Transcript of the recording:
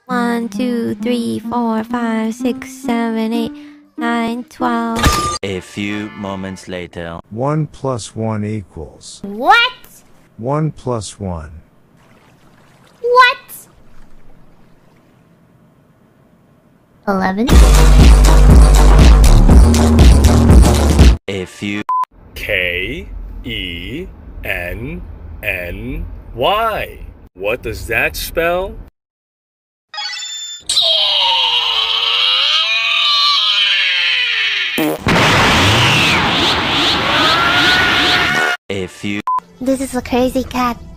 1, 2, 3, 4, 5, 6, 7, 8, 9, 12. A few moments later. 1 plus 1 equals. What? 1 plus 1. What? 11. A few. K-E-N-N-Y. What does that spell? A few. This is a crazy cat.